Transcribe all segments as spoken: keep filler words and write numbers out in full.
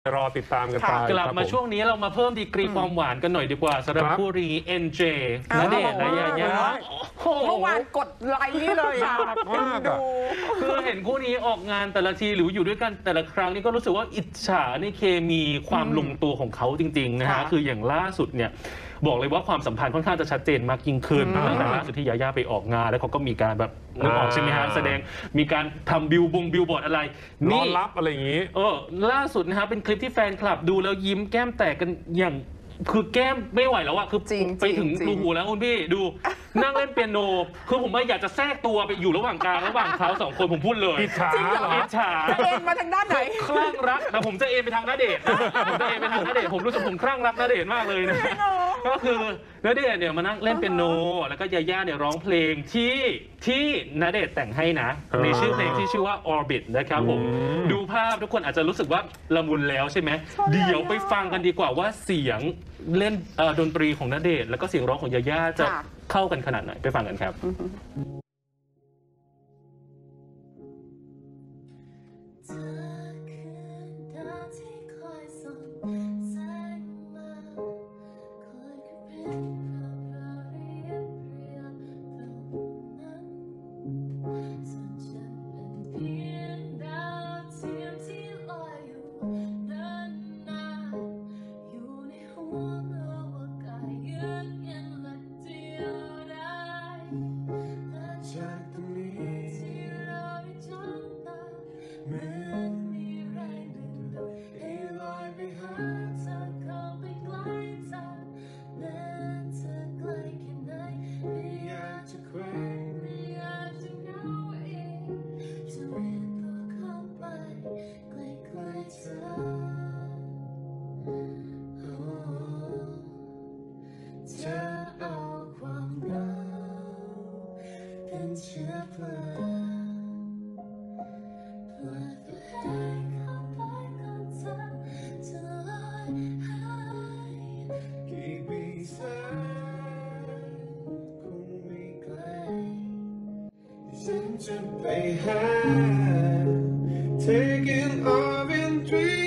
รอติดตามกันไปกลับมาช่วงนี้เรามาเพิ่มดีกรีความหวานกันหน่อยดีกว่าสำหรับคู่นี้ เอ็น เจ ณเดชน์และยายาเมื่อวานกดไลค์นี่เลยอ่ะดูคือเห็นคู่นี้ออกงานแต่ละทีหรืออยู่ด้วยกันแต่ละครั้งนี่ก็รู้สึกว่าอิจฉาในเคมีความลงตัวของเขาจริงๆนะฮะคืออย่างล่าสุดเนี่ยบอกเลยว่าความสัมพันธ์ค่อนข้างจะชัดเจนมากยิ่งขึ้นตั้งแต่ล่าสุดที่ยาย่าไปออกงานแล้วเขาก็มีการแบบนึกออกใช่ไหมฮะแสดงมีการทำบิลบงบิลบอร์ดอะไรนี่รับอะไรอย่างนี้เออล่าสุดนะฮะเป็นคลิปที่แฟนคลับดูแล้วยิ้มแก้มแตกกันอย่างคือแก้มไม่ไหวแล้วอะคือไปถึงรูหูแล้วคุณพี่ดูนั่งเล่นเปียโนคือผมไม่อยากจะแทรกตัวไปอยู่ระหว่างกลางระหว่างเขาสองคนผมพูดเลยอิจฉาอิจฉาจะเอ็นมาทางด้านไหนคลั่งรักแต่ผมจะเอ็นไปทางณเดชน์ผมจะเอ็นไปทางณเดชน์ผมรู้สึกผมคลั่งรักณเดชน์มากเลยนะก็คือณเดชน์เนี่ยมานั่งเล่นเปียโนแล้วก็ยาย่าเนี่ยร้องเพลงที่ที่ณเดชน์แต่งให้นะในชื่อเพลงที่ชื่อว่า Orbit นะครับผมดูภาพทุกคนอาจจะรู้สึกว่าละมุนแล้วใช่ไหมเดี๋ยวไปฟังกันดีกว่าว่าเสียงเล่นดนตรีของณเดชน์แล้วก็เสียงร้องของยาย่าจะเข้ากันขนาดไหนไปฟังกันครับเชื้อเพลิกี่ปีแสนคงไม่ไกลฉันจะไปหา Taking off in three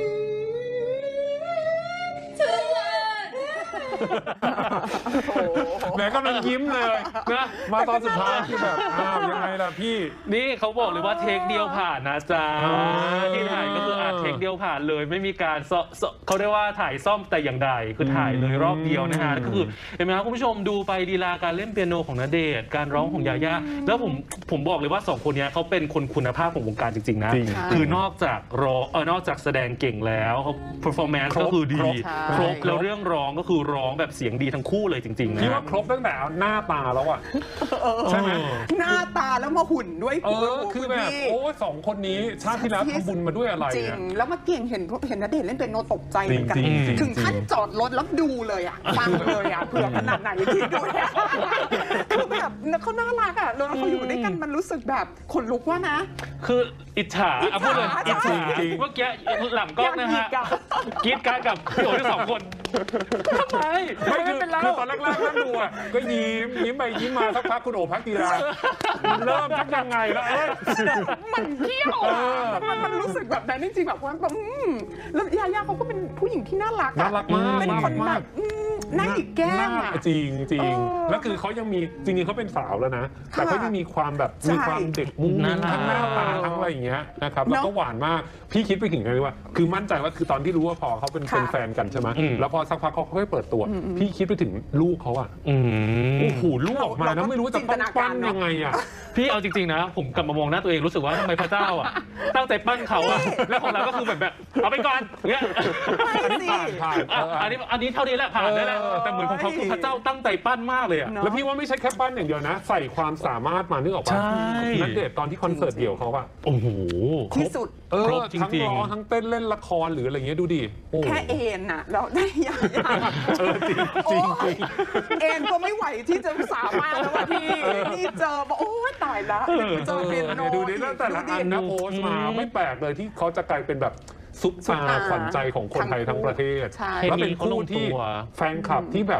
แหมกำลังยิ้มเลยนะมาตอนสุดท้ายคือแบบอ้าวยังไงล่ะพี่นี่เขาบอกเลยว่าเทคเดียวผ่านนะจ๊ะที่ถ่ายก็คืออาจเทคเดียวผ่านเลยไม่มีการเขาเรียกว่าถ่ายซ่อมแต่อย่างใดคือถ่ายเลยรอบเดียวนะฮะก็คือเห็นไหมครับคุณผู้ชมดูไปลีลาการเล่นเปียโนของณเดชน์การร้องของยาย่าแล้วผมผมบอกเลยว่าสองคนนี้เขาเป็นคนคุณภาพของวงการจริงๆนะคือนอกจากร้องเออนอกจากแสดงเก่งแล้วเขา performance ก็คือดีครบแล้วเรื่องร้องก็คือร้องแบบเสียงดีทั้งคู่เลยจริงๆนะพี่ว่าครบตั้งแต่หน้าตาแล้วอ่ะใช่ไหมหน้าตาแล้วมาหุ่นด้วยเออคือแบบโอ้สองคนนี้ชาติที่แล้วทำบุญมาด้วยอะไรจริงแล้วมาเก่งเห็นเห็นณเดชน์เล่นเป็นโนตกใจเหมือนกันถึงขั้นจอดรถแล้วดูเลยอ่ะฟังเลยอ่ะเผื่อขนาดไหนคิดดูเนี่ยคือแบบเขาน่ารักอ่ะแล้วเขาอยู่ด้วยกันมันรู้สึกแบบขนลุกว่านะคืออิจฉาอ่ะพูดเลยอิจฉาเมื่อกี้หลังกล้องนะฮะกีดการกับพี่โอ๋ทั้งสองคนทำไมไม่คือคือตอนแรกๆนั่งดูอ่ะก็ยิ้มยิ้มไปยิ้มมาสักพักคุณโอ๋พักกีฬามันเริ่มทักยังไงแล้วเออมันเที่ยวมันมันรู้สึกแบบนั้นจริงๆแบบว่าแบบแล้วยาย่าเขาก็เป็นผู้หญิงที่น่ารักน่ารักมากเป็นคนแบบน่าหยิกแก้มอ่ะจริงจริงแล้วคือเขายังมีจริงๆเขาเป็นสาวแล้วนะแต่เขายังมีความแบบมีความเด็กมุ้งมิ้งทั้งหน้าตาทั้งอะไรอย่างเงี้ยนะครับแล้วก็หวานมากพี่คิดไปถึงไงว่าคือมั่นใจว่าคือตอนที่รู้ว่าพอเขาเป็นแฟนกันใช่ไหมแล้วพอสักพักเขาค่อยเปิดตัวพี่คิดไปถึงลูกเขาอ่ะโอ้โหลูกออกมาแล้วไม่รู้จะต้องปั้นยังไงอ่ะพี่เอาจริงๆนะผมกลับมามองหน้าตัวเองรู้สึกว่าทำไมพระเจ้าอ่ะตั้งใจปั้นเขาอ่ะแล้วของเราก็คือแบบแบบเอาไปก่อนเงี้ยผ่านผ่านอันนี้อันนี้เท่านี้แหละผ่านได้แล้วแต่เหมือนของเขาคือพระเจ้าตั้งใจปั้นมากเลยอ่ะแล้วพี่ว่าไม่ใช่แค่ปั้นอย่างเดียวนะใส่ความสามารถมานึกออกป่ะณเดชน์ตอนที่คอนเสิร์ตเดี่ยวเขาอ่ะโอ้โหที่สุดเออทั้งร้องทั้งเต้นเล่นละครหรืออะไรเงี้ยดูดิแค่เอ็นน่ะเราได้ยังเออจริงจริงจริงเอ็นก็ไม่ไหวที่จะสามารถแล้วพี่นี่เจอบอกโอ้ยตายละเจอเปียโนดูดิแล้วแต่ละอันนะโพสมาไม่แปลกเลยที่เขาจะกลายเป็นแบบซุ ซุปตาขวัญใจของคนไทยทั้งประเทศและเป็นคู่ที่แฟนคลับที่แบบ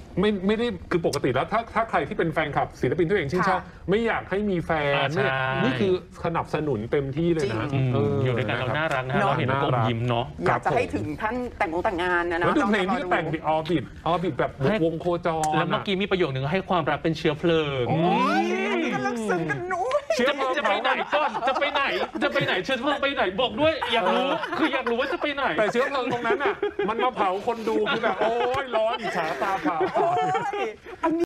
ไม่ไม่ได้คือปกติแล้วถ้าถ้าใครที่เป็นแฟนคลับศิลปินตัวเองชื่นชอบไม่อยากให้มีแฟนอ่าใช่นี่คือสนับสนุนเต็มที่เลยนะอืมเอยู่ด้วยกันเราน่ารักนะเนอะเราเห็นแล้วก็ยิ้มเนาะอยากจะให้ถึงท่านแต่งงแต่งงานนะนะแล้วดูเพลงที่รอแต่งดิออบิทออบิทแบบให้วงโคจรแล้วเมื่อกี้มีประโยคหนึ่งให้ความรักเป็นเชื้อเพลิงโอ้ยอันนี้ก็ลึกซึ้งกันนู้นเชื้อจะเพลิงจะไปไหนก่อนจะไปไหนจะไปไหนเชื้อเพลิงไปไหนบอกด้วยอยากรู้คืออยากรู้ว่าจะไปไหนแต่เชื้อเพลิงตรงนั้นอ่ะมันมาเผาคนดูคือแบบโอ้ยร้อนอิจฉาตาเผาโอ้ยอันนี้